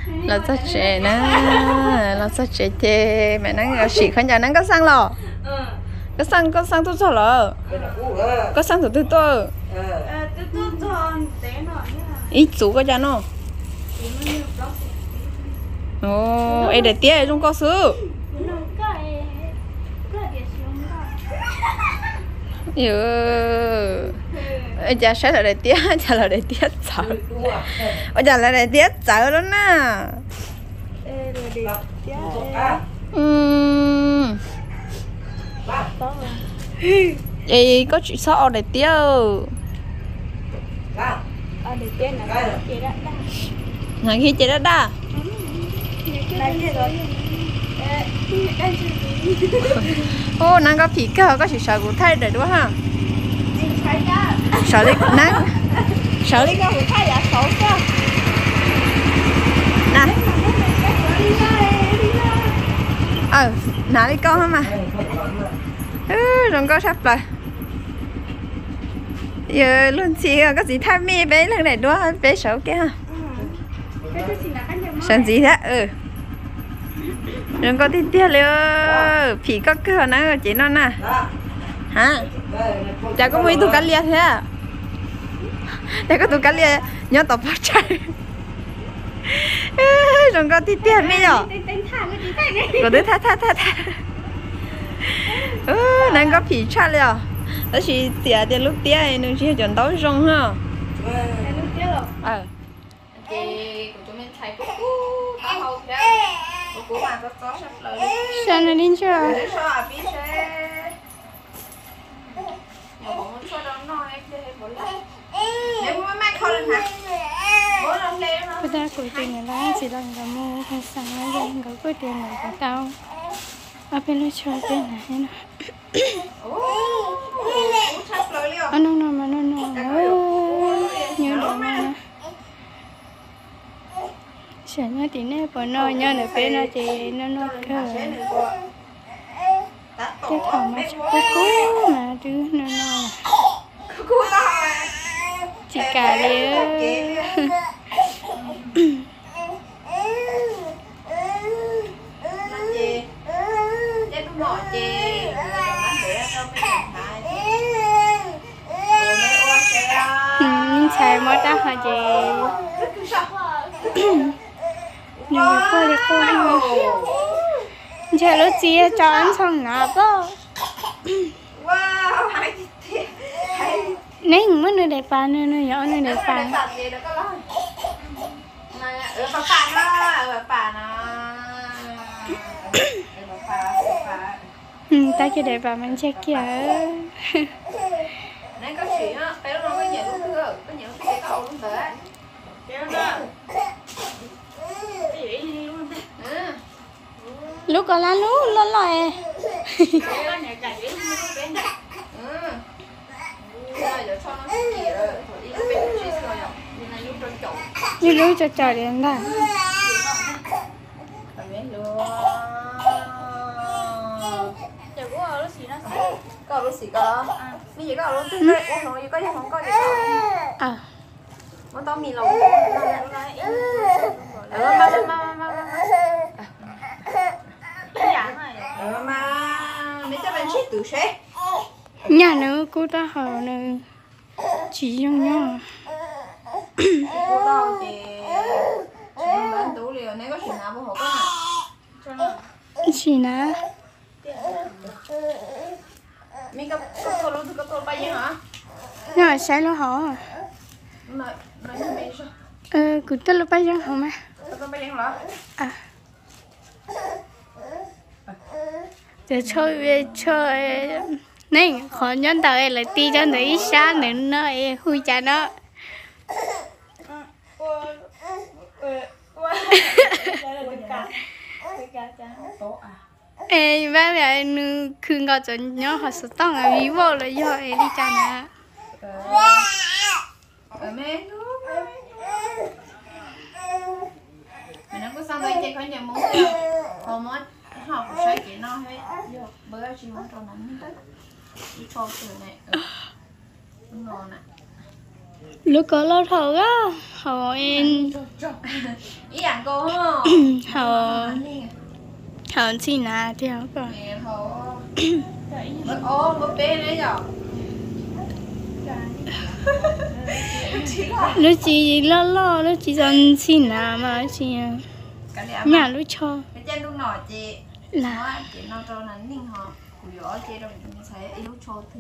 là rất trẻ nè là rất trẻ thế mẹ nó chỉ khán giả nó có sang lò có sang tôi cho lò có sang tôi tôi ít chú có cha nó ồ em để tía trong có sứ em cha sẽ là để tía cha là để tía chở em cha là để tía chở đó nè ê có chuyện sao để tía ngày khi chị đã đa ô nàng có phỉ cơ có chỉ sợ của thay để đúng không sợ đi nàng sợ đi cái của thay à xấu cơ nè nãy đi con hả mà rồi con sắp rồi giờ luôn chị có gì tham mê bé lần này đúng không bé xấu kia ha sợ gì thế đừng có tin tiếc liệu phỉ có cửa nó chỉ nó nè hả chả có mấy tụ cá lia thế à chả có tụ cá lia nhớ tập phát chạy đừng có tin tiếc mấy nhở có đứa tha nàng có phỉ cha liệu đó chỉ tiền lúc tiếc nên chỉ chọn đấu rong ha thì của chúng mình thấy cú tao hầu thế cú mà có sắp lời sao nó đến chưa sao à biết thế mà bọn mình sao đó nói thế bỏ lại nếu mà mai không lên hả bố không lên đâu bây giờ cuối tiền là chỉ đang làm mua hay sáng nay đang có cuối tiền là có tao ở bên đây chơi bên này nè nó mà nó như đó mà sợ nhá tí nè bỏ nó nhá nữa bên nó chỉ nó cơ cái thằng mà chụp cái cú mà đứa nó chỉ cả đi xài mất đó hả chị nhiều cô giờ lúc chia cho anh xong ngập đó nấy mới nơi đẹp bà nơi nhỏ nơi đẹp bà ta cho đẹp bà mình check kìa nên có chuyện á, bé nó nói nhận luôn cơ, có nhận cái cầu luôn thế. Lúc còn lá lú lên rồi. Như lú cho trời đến đây. Có lúc xí có bây giờ có lúc thứ hai uống rồi có gì không có gì đâu muốn tao mì lẩu mà mấy cái bên chết tự chế nhà nữa cô ta hở nữa chỉ trong nhau cô tao thì bán tủ liệu này có chuyện nào không có chỉ nào mình có tô bao nhiêu hả? Nó sai lo hả? Nói như sao? Cứ tô bao nhiêu hả mà? Tô bao nhiêu hả? Để chơi này khó nhân tao ấy là ti cho nó ít xa nên nó hui cha nó. Ê, ba mẹ nu khương có chuyện nhớ họ sẽ tông ở ví vô là do đi cha nè. Mẹ nó có sang đây chơi con nhà muốn không mất học sai chị nó hết bữa chị muốn cho nóng tới đi con từ này ngon nè lúc có lâu thầu á họ em ý ăn cô không họ xin là theo rồi ô một bên đấy nhở nó chỉ lo nó chỉ dần xin là mà chỉ nhà lúc cho cái chân lúc nọ chị là chị nó cho nó ninh họ củ gió chị đâu mình thấy lúc cho thì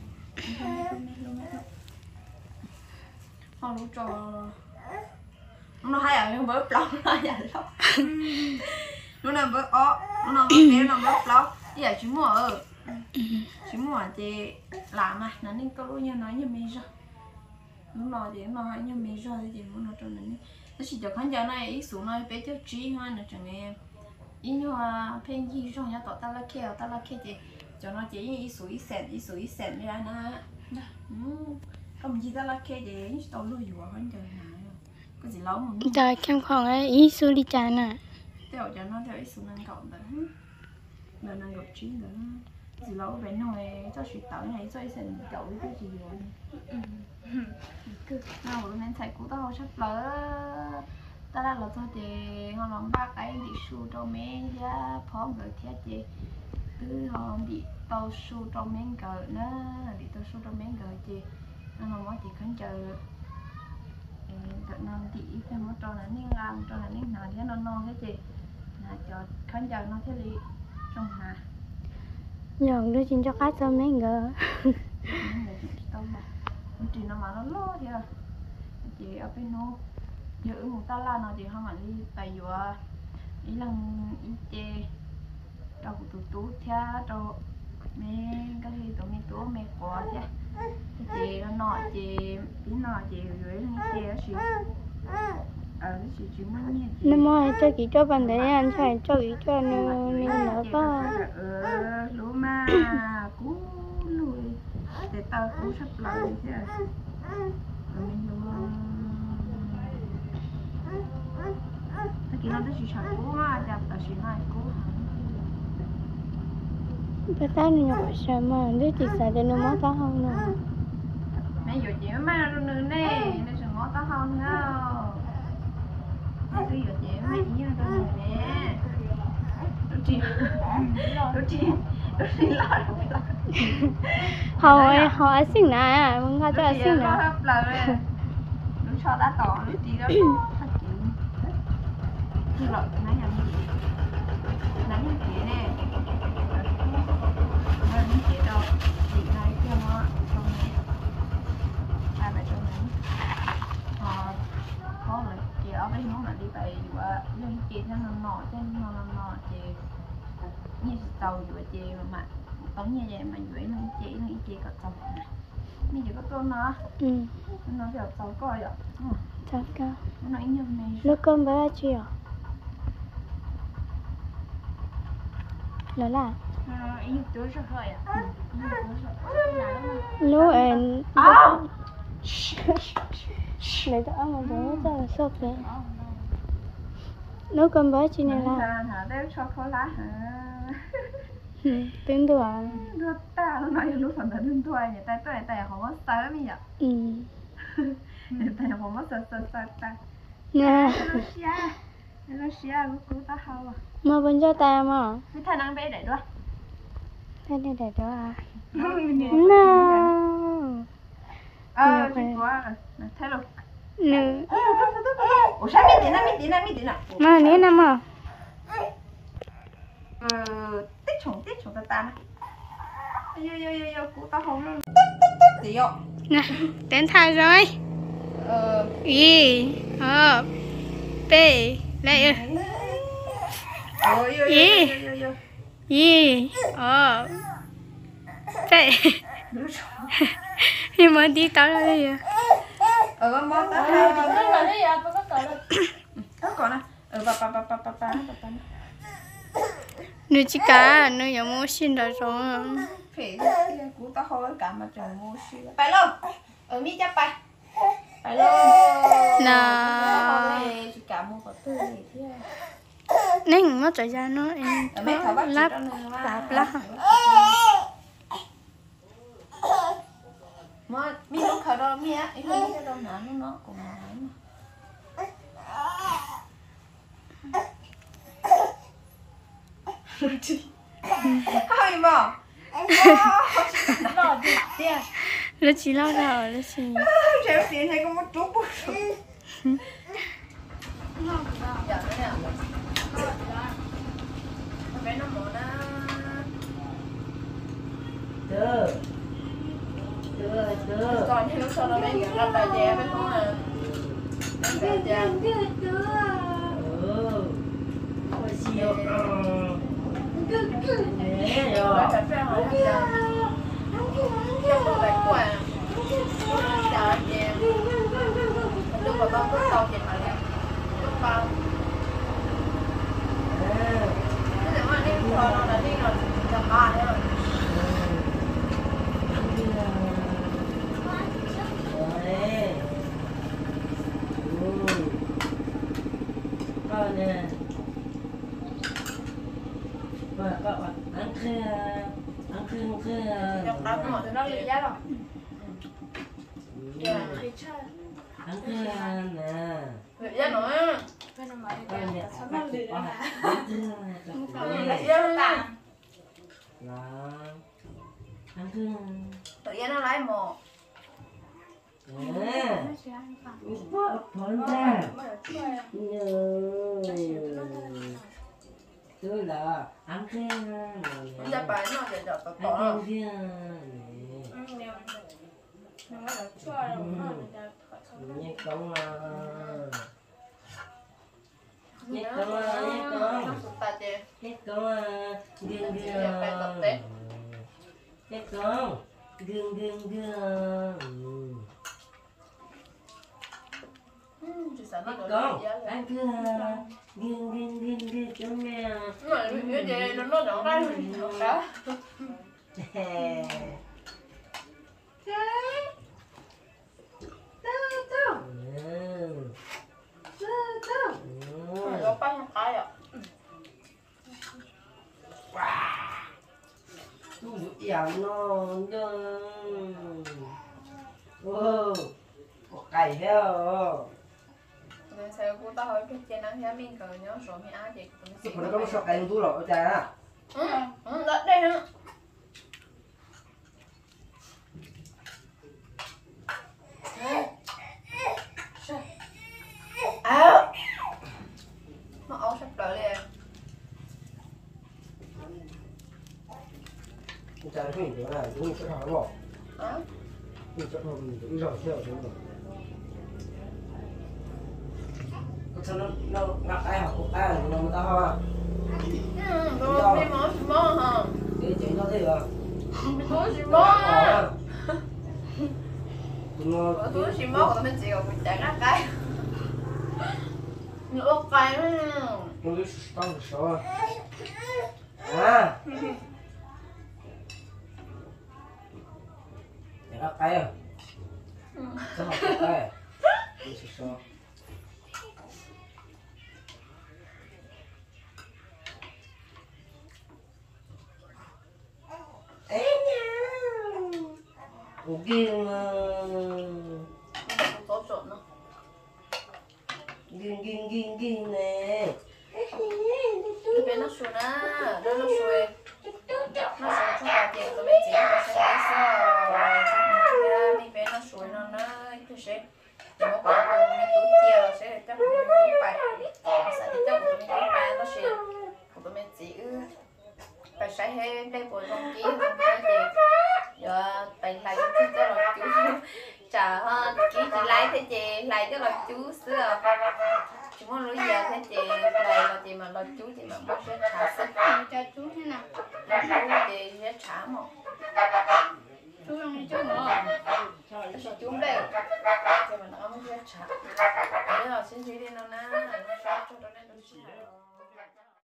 họ lúc cho nó hay ở những bớt lóc nó vậy lóc lúc nào bớt lúc nào bớt bé nó bớt lóc giờ chú mua chị làm mà nó nên câu như nói như mình rồi lúc nào chị nó hay như mình rồi thì chị muốn nó cho nó chỉ cho khán giả này ít số này bé cho trí hoa nữa chẳng nghe ít như là pen gì rồi nhá ta la kêu chị cho nó chỉ ít số ít sẹn ra nè không gì ta la kêu chị tao lưuอยู่khán giả này có gì lâu mà trời kem khoảng ấy ý số đi chán à theo cho nó theo ít số năng cộng đó là năng gộp trí nữa gì lâu bé nói cho chị tao này cho ít sẹn cậu cái gì rồi nào bữa nay thầy của tao sắp lỡ ta đã là thôi thì họ làm ba cái đi su trong mấy giá phó người theo chị cứ họ đi tàu su trong mấy cờ nữa đi tàu su trong mấy cờ chị nên mà mỗi chị khán chờ đợt năm thì thêm một trò là niên làm trò là niên nào thế non thế chị là cho khán chờ nó thế đi trong hà nhường đưa xin cho khách cho mấy người chị nó mà nó lo thì chị ở bên nó giữ một ta la nó chị không mà đi tại vì ý là ý chê đâu của tụi theo đâu mẹ cái gì tụi mẹ tụi mẹ quá chứ chị nó chị tí nó chị gửi lên chê chị chị mới nghe chị nên mà cho chị cho bạn để anh phải cho chị cho nên nữa có lúa mà cú lùi để tao cú sắp lại chứ mình cái nó chỉ chọn cú mà chặt ta chỉ hai cú cái tay nó nhỏ sao mà đứa chị xài để nó mót tao không nè mẹ vừa chị mới ra nữa nè nó sẽ mót tao không đâu cứ vừa chị mới ý ra nữa nè họ xin nèมึงเขาจะxin nè lúc cho đã tỏ lúc tí đó như loại nãy nhà nãy như thế nè nãy như thế đâu chị này kia mà trong này ai phải trong này có là chị ở bên nó là đi về và lên chị cho nó nọ chị như tàu vừa chị mà tống như vậy mà vậy nó chị có tàu như vậy có con nó nó thì tàu coi ạ chắc cả nó như này nó cơm với chị à là ý tối rất hơi à lúc em lấy tao ăn một bữa cho là sốt vậy nấu cơm với chị này là để cho khó lá hả tiếng đùa đưa ta nó nói lúc phần là đừng tuổi nhỉ tay không có sợ bây giờ tay không có sợ ta nè nó xia lúc cứu ta hao à mà vẫn cho ta mà cái thằng đang bé để đó thế này để đó à chị quá thế luôn nè ủa sao biết tí nè mà nè nè mà tích chủng ta yo cứu ta không luôn tí yo nè đến thay rồi y b lại y b nhưng mà đi tao là gì con món ta có còn à ba nếu chỉ cả nếu giống mua xin rồi phải cú ta hơi cả mà chồng mua xin phải luôn ở mi chắc phải luôn nào chỉ cả mua có tư gì thế nên nó trở ra nó em lắp mà mi lúc thời đó mía ít hơn cái đâu nó cũng là hơi mà lo gì tiền nó chỉ lo nào nó chỉ chém tiền hay có một chút giờ nữa nè nó mổ na còn thì lúc sau nó lấy cái bà dẻ với con là bà dẻ hồi chiều rồi thật ra hỏi trong một bài quà chợ dẻ lúc mà con cứ tàu chị hỏi lúc bao cái gì mà đi thôi nó là đi rồi chậm ba đấy rồi nè và các bạn ăn khơi trong đó nó thì nó lấy giá rồi ăn khơi nè lấy giá nữa tự nhiên nó lấy một tôi là ăn khơi giờ bài nó để đọc tập bỏ nhẹ con nhẹ con gương con ăn cưa gương cho mẹ như vậy nó đổ ra đó nó bắt không phải à tôi dạo nó ô cày heo nên sao cô ta hỏi cái trên ăn giá mình cờ nhớ số mi á chị cũng nó có một số cày tôi lỗi cha á đất đây nữa nó ấu sắp đợi liền cha nó không hiểu là chúng sẽ hỏi bỏ đó mình sẽ không mình rồi theo chúng rồi sao nó ngặt ai học ai thì nó ta hoa rồi đi mỏ hả để chỉ nó thế à túi xì mó túi xì mó của tao mới chịu mình chạy ra cái nước cay nữa nó đi tăng số à để nó cay à sao học cay đi số ghiêng tốt trộn nữa ghiêng nè bên nó xuống á nó xuôi nó xuống trong bà tiền tụi mình chỉ có sẽ lấy sao mình bên nó xuôi nó cái sẽ nó có mình túi chia là sẽ cho mình túi bài sẽ đi cho mình túi bài nó sẽ của tụi mình chỉ phải sai hết đây của trong ký không phải gì giờ phải lại cho là chú trả hơn ký chỉ lấy thế chị lấy cho là chú xưa chúng nó bây giờ thế chị này là chị mà là chú chị mà bác sẽ trả sức cho chú thế nào là chú chị sẽ trả một chú không chú nữa sẽ chú đều chị mà nó mới sẽ trả thế là xin chị đi nó na nó sao cho nó nên nó trả